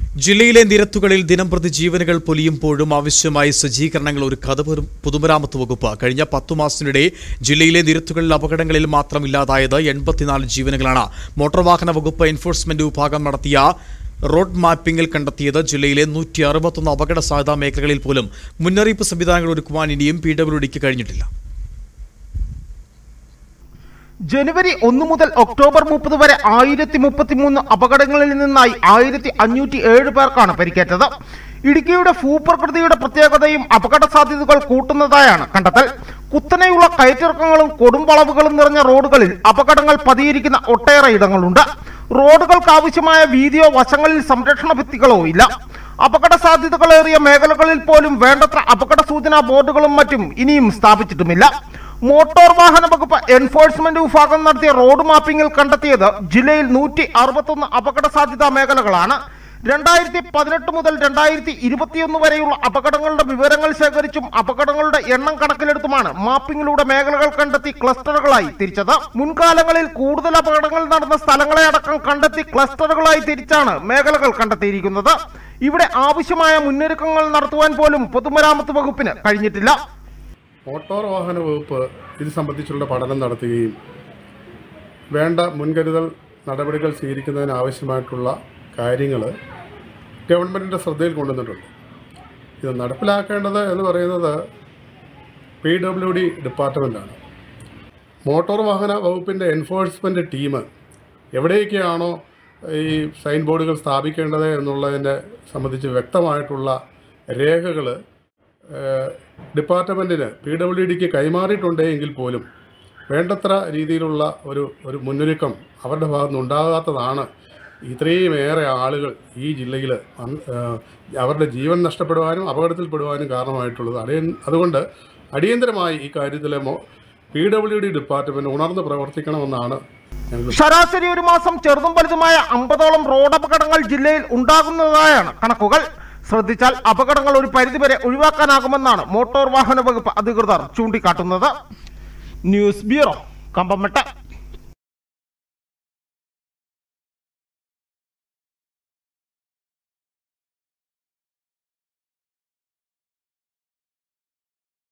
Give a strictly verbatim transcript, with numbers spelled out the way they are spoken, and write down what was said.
ജില്ലയിലെ നിരത്തുകളിൽ ദിനംപ്രതി ജീവനുകൾ പൊലിയുമ്പോഴും ആവശ്യമായ സജ്ജീകരണങ്ങൾ ഒരു കഥ പൊതുമരാമത്ത് വകുപ്പ് കഴിഞ്ഞ പത്തു മാസത്തിനിടെ ജില്ലയിലെ നിരത്തുകളിൽ അപകടങ്ങളിൽ മാത്രം ഇല്ലാതായത് എൺപത്തിനാല് ജീവനുകളാണ്. മോട്ടോർ വാഹന വകുപ്പ് എൻഫോഴ്സ്മെന്റ് വിഭാഗം നടത്തിയ റോഡ് മാപ്പിംഗിൽ കണ്ടെത്തിയത് ജില്ലയിലെ നൂറ്റി അറുപത്തൊന്ന് അപകട സാധ്യതാ മേഖലകളിൽ പോലും മുന്നറിയിപ്പ് സംവിധാനങ്ങൾ ഒരുക്കുവാൻ ഇനിയും പി ഡബ്ല്യു ഡിക്ക് കഴിഞ്ഞിട്ടില്ല. ജനുവരി ഒന്ന് മുതൽ ഒക്ടോബർ മുപ്പത് വരെ ആയിരത്തി മുപ്പത്തി മൂന്ന് അപകടങ്ങളിൽ നിന്നായി ആയിരത്തി അഞ്ഞൂറ്റി ഏഴ് പേർക്കാണ് പരിക്കേറ്റത്. ഇടുക്കിയുടെ ഭൂപ്രകൃതിയുടെ പ്രത്യേകതയും അപകട സാധ്യതകൾ കൂട്ടുന്നതായാണ് കണ്ടെത്തൽ. കുത്തനെയുള്ള കയറ്റിറക്കങ്ങളും കൊടുംവളവുകളും നിറഞ്ഞ റോഡുകളിൽ അപകടങ്ങൾ പതിയിരിക്കുന്ന ഒട്ടേറെ ഇടങ്ങളുണ്ട്. റോഡുകൾക്ക് ആവശ്യമായ വീതിയോ വശങ്ങളിൽ സംരക്ഷണ ഭിത്തികളോ ഇല്ല. അപകട സാധ്യതകളേറിയ മേഖലകളിൽ പോലും വേണ്ടത്ര അപകട സൂചനാ ബോർഡുകളും മറ്റും ഇനിയും സ്ഥാപിച്ചിട്ടുമില്ല. മോട്ടോർ വാഹന വകുപ്പ് എൻഫോഴ്സ്മെന്റ് വിഭാഗം നടത്തിയ റോഡ് മാപ്പിംഗിൽ കണ്ടെത്തിയത് ജില്ലയിൽ നൂറ്റി അറുപത്തൊന്ന് അപകട സാധ്യതാ മേഖലകളാണ്. രണ്ടായിരത്തി പതിനെട്ട് മുതൽ രണ്ടായിരത്തി ഇരുപത്തിയൊന്ന് വരെയുള്ള അപകടങ്ങളുടെ വിവരങ്ങൾ ശേഖരിച്ചും അപകടങ്ങളുടെ എണ്ണം കണക്കിലെടുത്തുമാണ് മാപ്പിംഗിലൂടെ മേഖലകൾ കണ്ടെത്തി ക്ലസ്റ്ററുകളായി തിരിച്ചത്. മുൻകാലങ്ങളിൽ കൂടുതൽ അപകടങ്ങൾ നടന്ന സ്ഥലങ്ങളെ അടക്കം കണ്ടെത്തി ക്ലസ്റ്ററുകളായി തിരിച്ചാണ് മേഖലകൾ കണ്ടെത്തിയിരിക്കുന്നത്. ഇവിടെ ആവശ്യമായ മുന്നൊരുക്കങ്ങൾ നടത്തുവാൻ പോലും പൊതുമരാമത്ത് വകുപ്പിന് കഴിഞ്ഞിട്ടില്ല. മോട്ടോർ വാഹന വകുപ്പ് ഇത് സംബന്ധിച്ചുള്ള പഠനം നടത്തുകയും വേണ്ട മുൻകരുതൽ നടപടികൾ സ്വീകരിക്കുന്നതിന് ആവശ്യമായിട്ടുള്ള കാര്യങ്ങൾ ഗവൺമെൻറ്റിൻ്റെ ശ്രദ്ധയിൽ കൊണ്ടുവന്നിട്ടുണ്ട്. ഇത് നടപ്പിലാക്കേണ്ടത് എന്ന് പറയുന്നത് പി ഡബ്ല്യു ഡി ഡിപ്പാർട്ട്മെൻറ്റാണ്. മോട്ടോർ വാഹന വകുപ്പിൻ്റെ എൻഫോഴ്സ്മെൻറ്റ് ടീം എവിടെയൊക്കെയാണോ ഈ സൈൻ ബോർഡുകൾ സ്ഥാപിക്കേണ്ടത് എന്നുള്ളതിനെ സംബന്ധിച്ച് വ്യക്തമായിട്ടുള്ള രേഖകൾ ഡിപ്പാർട്ട്മെൻറ്റിന് പി ഡബ്ല്യു ഡിക്ക് കൈമാറിയിട്ടുണ്ടെങ്കിൽ പോലും വേണ്ടത്ര രീതിയിലുള്ള ഒരു ഒരു മുന്നൊരുക്കം അവരുടെ ഭാഗത്തുനിന്ന് ഉണ്ടാകാത്തതാണ് ഇത്രയുമേറെ ആളുകൾ ഈ ജില്ലയിൽ അവരുടെ ജീവൻ നഷ്ടപ്പെടുവാനും അപകടത്തിൽപ്പെടുവാനും കാരണമായിട്ടുള്ളത്. അടിയ അതുകൊണ്ട് അടിയന്തരമായി ഈ കാര്യത്തിൽ പി ഡബ്ല്യു ഡി ഡിപ്പാർട്ട്മെൻറ്റ് ഉണർന്ന് പ്രവർത്തിക്കണമെന്നാണ്. ശരാശരി ഒരു മാസം ചെറുതും വലുതുമായ അമ്പതോളം റോഡ് അപകടങ്ങൾ ജില്ലയിൽ ഉണ്ടാകുന്നതായാണ് കണക്കുകൾ. ശ്രദ്ധിച്ചാൽ അപകടങ്ങൾ ഒരു പരിധിവരെ ഒഴിവാക്കാനാകുമെന്നാണ് മോട്ടോർ വാഹന വകുപ്പ് അധികൃതർ ചൂണ്ടിക്കാട്ടുന്നത്. News bureau, Kambammettu.